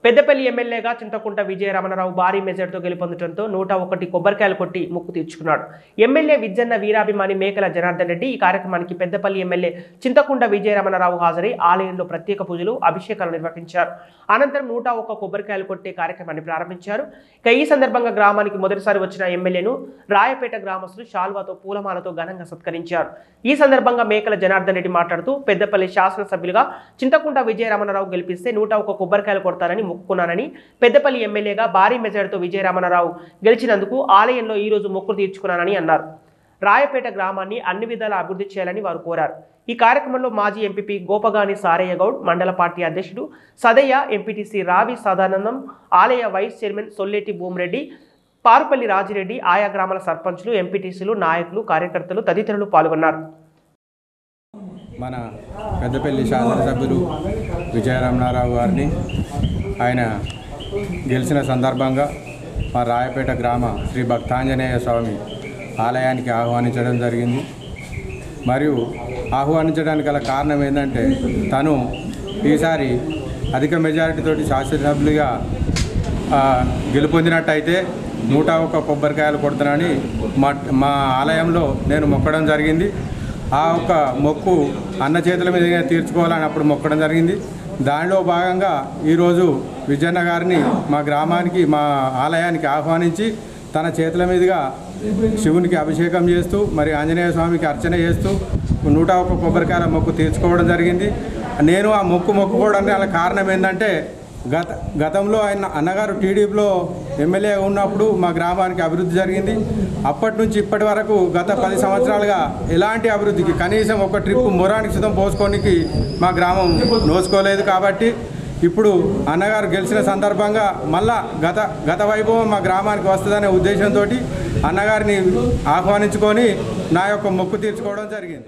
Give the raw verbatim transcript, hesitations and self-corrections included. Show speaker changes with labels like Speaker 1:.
Speaker 1: పెద్దపల్లి ఎమ్మెల్యేగా చింతకుంట విజయరమణరావు భారీ మెజార్టీతో గెలుపొందడంతో నూట ఒకటి కొబ్బరికాయలు కొట్టి ముక్కు తీర్చుకున్నాడు. ఎమ్మెల్యే విజ్జన్న వీరాభిమాని మేకల జనార్దన్ రెడ్డి ఈ కార్యక్రమానికి పెద్దపల్లి ఎమ్మెల్యే చింతకుంట విజయరమణరావు హాజరై ఆలయంలో ప్రత్యేక పూజలు అభిషేకాలు నిర్వహించారు. అనంతరం నూట ఒక్క కొబ్బరికాయలు కొట్టే కార్యక్రమాన్ని ప్రారంభించారు. ఇక ఈ సందర్భంగా గ్రామానికి మొదటిసారి వచ్చిన ఎమ్మెల్యేను రాయపేట గ్రామస్తులు శాల్వాతో పూలమాలతో ఘనంగా సత్కరించారు. ఈ సందర్భంగా మేకల జనార్దన్ రెడ్డి మాట్లాడుతూ పెద్దపల్లి శాసనసభ్యులుగా చింతకుంట విజయరమణరావు గెలిపిస్తే నూట ఒక్క కొబ్బరికాయలు కొడతారని మొక్కుకున్నానని, పెద్దపల్లి ఎమ్మెల్యేగా భారీ మెజార్టీతో విజయరమణరావు గెలిచినందుకు ఆలయంలో ఈ రోజు మొక్కులు తీర్చుకున్నానని అన్నారు. రాయపేట గ్రామాన్ని అన్ని విధాలా అభివృద్ధి చేయాలని వారు కోరారు. ఈ కార్యక్రమంలో మాజీ ఎంపీపీ గోపగాని సారయ్య గౌడ్, మండల పార్టీ అధ్యక్షుడు సదయ్య, ఎంపీటీసీ రావి సదానందం, ఆలయ వైస్ చైర్మన్ సొల్లేటి భూమిరెడ్డి, పారుపల్లి రాజిరెడ్డి, ఆయా గ్రామాల సర్పంచులు, ఎంపీటీసీలు, నాయకులు, కార్యకర్తలు తదితరులు పాల్గొన్నారు.
Speaker 2: మన పెద్దపల్లి శాసనసభ్యులు విజయరమణారావు గారిని ఆయన గెలిచిన సందర్భంగా మా రాయపేట గ్రామ శ్రీ భక్తాంజనేయ స్వామి ఆలయానికి ఆహ్వానించడం జరిగింది. మరియు ఆహ్వానించడానికి గల కారణం ఏంటంటే తను ఈసారి అధిక మెజారిటీతోటి శాసనసభ్యులుగా గెలుపొందినట్టయితే నూట ఒక్క కొబ్బరికాయలు కొడుతున్నానని మా మా ఆలయంలో నేను మొక్కడం జరిగింది. ఆ ఒక్క మొక్కు అన్న చేతుల మీద తీర్చుకోవాలని అప్పుడు మొక్కడం జరిగింది. దానిలో భాగంగా ఈరోజు విజయన్న గారిని మా గ్రామానికి, మా ఆలయానికి ఆహ్వానించి తన చేతుల మీదుగా శివునికి అభిషేకం చేస్తూ, మరి ఆంజనేయ స్వామికి అర్చన చేస్తూ నూట ఒక్క కొబ్బరికాయల మొక్కు తీర్చుకోవడం జరిగింది. నేను ఆ మొక్కు మొక్కుకోవడానికి గల కారణం ఏంటంటే గత గతంలో ఆయన అన్నగారు టీడీపీలో ఎమ్మెల్యే ఉన్నప్పుడు మా గ్రామానికి అభివృద్ధి జరిగింది. అప్పటి నుంచి ఇప్పటి వరకు గత పది సంవత్సరాలుగా ఎలాంటి అభివృద్ధికి కనీసం ఒక ట్రిప్పు మొరానికి సుతం పోసుకోనికి మా గ్రామం నోచుకోలేదు. కాబట్టి ఇప్పుడు అన్నగారు గెలిచిన సందర్భంగా మళ్ళా గత గత వైభవం మా గ్రామానికి వస్తుందనే ఉద్దేశంతో అన్నగారిని ఆహ్వానించుకొని నా యొక్క మొక్కు తీర్చుకోవడం జరిగింది.